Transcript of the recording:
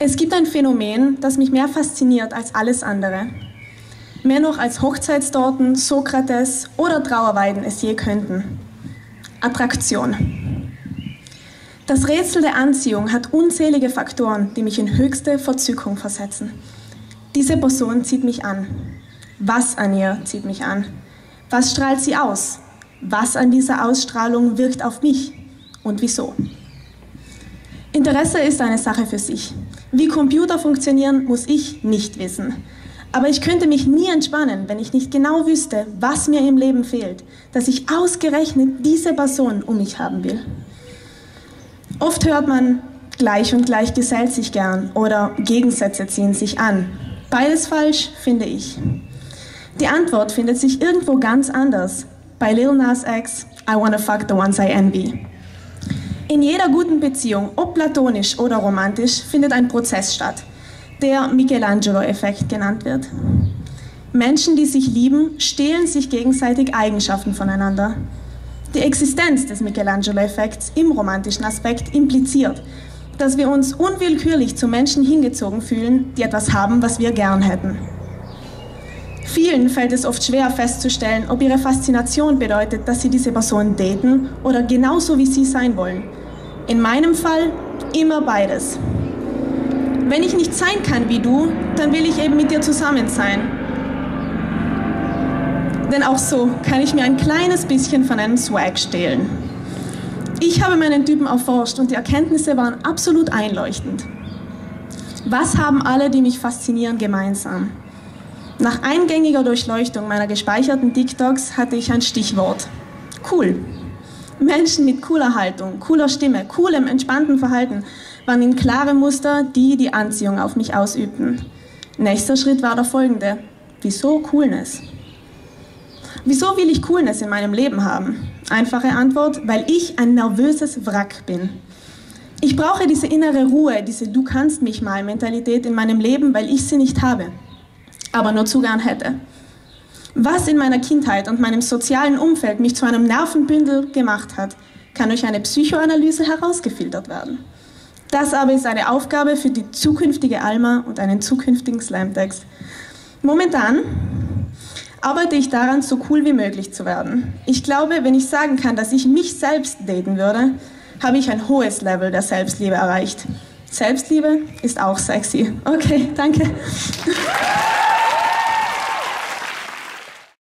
Es gibt ein Phänomen, das mich mehr fasziniert als alles andere. Mehr noch als Hochzeitstorten, Sokrates oder Trauerweiden es je könnten. Attraktion. Das Rätsel der Anziehung hat unzählige Faktoren, die mich in höchste Verzückung versetzen. Diese Person zieht mich an. Was an ihr zieht mich an? Was strahlt sie aus? Was an dieser Ausstrahlung wirkt auf mich? Und wieso? Interesse ist eine Sache für sich. Wie Computer funktionieren, muss ich nicht wissen. Aber ich könnte mich nie entspannen, wenn ich nicht genau wüsste, was mir im Leben fehlt, dass ich ausgerechnet diese Person um mich haben will. Oft hört man, gleich und gleich gesellt sich gern oder Gegensätze ziehen sich an. Beides falsch, finde ich. Die Antwort findet sich irgendwo ganz anders. Bei Lil Nas X, I wanna fuck the ones I envy. In jeder guten Beziehung, ob platonisch oder romantisch, findet ein Prozess statt, der Michelangelo-Effekt genannt wird. Menschen, die sich lieben, stehlen sich gegenseitig Eigenschaften voneinander. Die Existenz des Michelangelo-Effekts im romantischen Aspekt impliziert, dass wir uns unwillkürlich zu Menschen hingezogen fühlen, die etwas haben, was wir gern hätten. Vielen fällt es oft schwer festzustellen, ob ihre Faszination bedeutet, dass sie diese Person daten oder genauso wie sie sein wollen. In meinem Fall immer beides. Wenn ich nicht sein kann wie du, dann will ich eben mit dir zusammen sein. Denn auch so kann ich mir ein kleines bisschen von einem Swag stehlen. Ich habe meinen Typen erforscht und die Erkenntnisse waren absolut einleuchtend. Was haben alle, die mich faszinieren, gemeinsam? Nach eingängiger Durchleuchtung meiner gespeicherten TikToks hatte ich ein Stichwort. Cool. Menschen mit cooler Haltung, cooler Stimme, coolem, entspannten Verhalten waren in klare Muster, die die Anziehung auf mich ausübten. Nächster Schritt war der folgende. Wieso Coolness? Wieso will ich Coolness in meinem Leben haben? Einfache Antwort, weil ich ein nervöses Wrack bin. Ich brauche diese innere Ruhe, diese Du kannst mich mal Mentalität in meinem Leben, weil ich sie nicht habe, aber nur zu gern hätte. Was in meiner Kindheit und meinem sozialen Umfeld mich zu einem Nervenbündel gemacht hat, kann durch eine Psychoanalyse herausgefiltert werden. Das aber ist eine Aufgabe für die zukünftige Alma und einen zukünftigen Slamtext. Momentan arbeite ich daran, so cool wie möglich zu werden. Ich glaube, wenn ich sagen kann, dass ich mich selbst daten würde, habe ich ein hohes Level der Selbstliebe erreicht. Selbstliebe ist auch sexy. Okay, danke.